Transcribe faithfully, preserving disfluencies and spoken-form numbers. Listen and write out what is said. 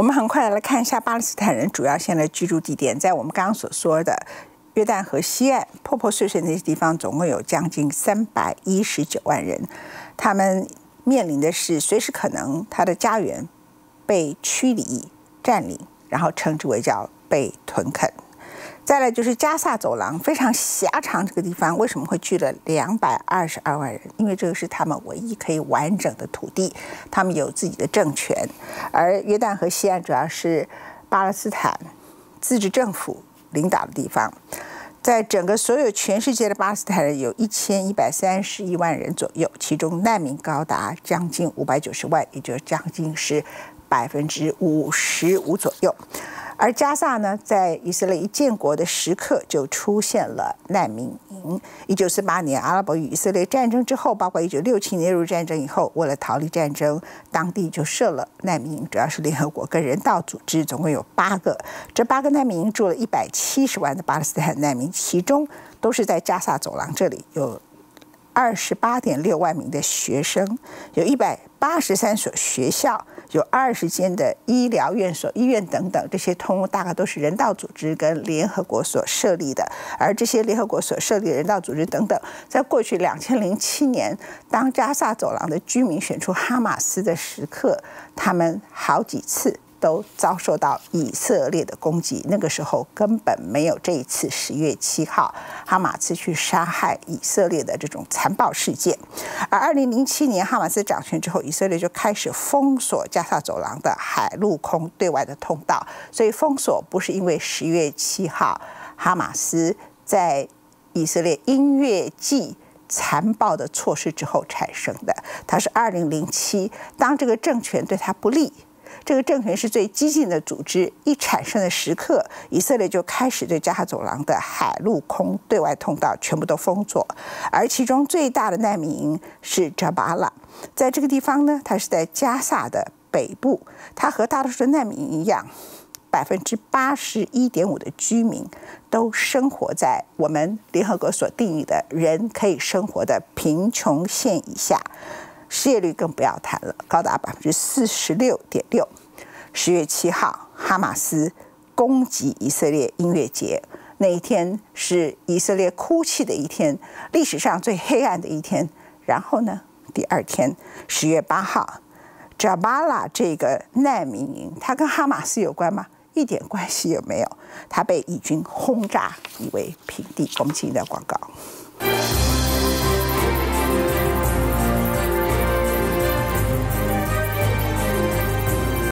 们很快来看一下巴勒斯坦人主要现在居住地点，在我们刚刚所说的约旦河西岸破破碎碎那些地方，总共有将近三百一十九万人，他们面临的是随时可能他的家园被驱离、占领，然后称之为叫被屯垦。再来就是加萨走廊非常狭长，这个地方为什么会聚了两百二十二万人？因为这个是他们唯一可以完整的土地，他们有自己的政权。而约旦河西岸主要是巴勒斯坦自治政府领导的地方。在整个所有全世界的巴勒斯坦人有一千一百三十一万人左右，其中难民高达将近五百九十万，也就是将近是百分之五十五左右。而加萨呢，在以色列一建国的时刻就出现了难民营。一九四八年阿拉伯与以色列战争之后，包括一九六七年入战争以后，为了逃离战争，当地就设了难民营，主要是联合国跟人道组织，总共有八个。这八个难民营住了一百七十万的巴勒斯坦难民，其中都是在加萨走廊这里，有二十八点六万名的学生，有一百八十三所学校，有二十间的医疗院所、医院等等，这些通通大概都是人道组织跟联合国所设立的。而这些联合国所设立的人道组织等等，在过去两千零七年，当加萨走廊的居民选出哈马斯的时刻，他们好几次都遭受到以色列的攻击。那个时候根本没有这一次十月七号哈马斯去杀害以色列的这种残暴事件。而二零零七年哈马斯掌权之后，以色列就开始封锁加萨走廊的海陆空对外的通道。所以封锁不是因为十月七号哈马斯在以色列音乐季残暴的措施之后产生的，它是二零零七当这个政权对他不利，这个政权是最激进的组织一产生的时刻，以色列就开始对加萨走廊的海陆空对外通道全部都封锁。而其中最大的难民营是扎巴拉，在这个地方呢，它是在加萨的北部，它和大多数的难民营一样，百分之八十一点五的居民都生活在我们联合国所定义的人可以生活的贫穷线以下。失业率更不要谈了，高达百分之四十六点六。十月七号，哈马斯攻击以色列音乐节，那一天是以色列哭泣的一天，历史上最黑暗的一天。然后呢，第二天，十月八号，扎巴拉这个难民营，它跟哈马斯有关吗？一点关系也没有，它被以军轰炸夷为平地。我们进一段广告。